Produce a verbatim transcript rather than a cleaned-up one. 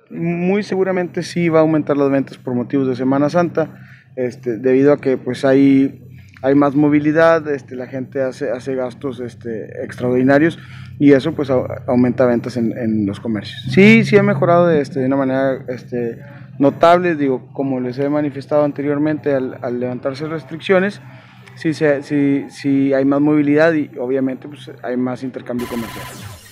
muy seguramente sí va a aumentar las ventas por motivos de Semana Santa, este, debido a que pues hay, hay más movilidad, este, la gente hace, hace gastos este, extraordinarios y eso pues a, aumenta ventas en, en los comercios. Sí, sí ha mejorado de, este, de una manera este, notable, digo, como les he manifestado anteriormente, al, al levantarse restricciones, sí, se, sí, sí hay más movilidad y obviamente pues hay más intercambio comercial.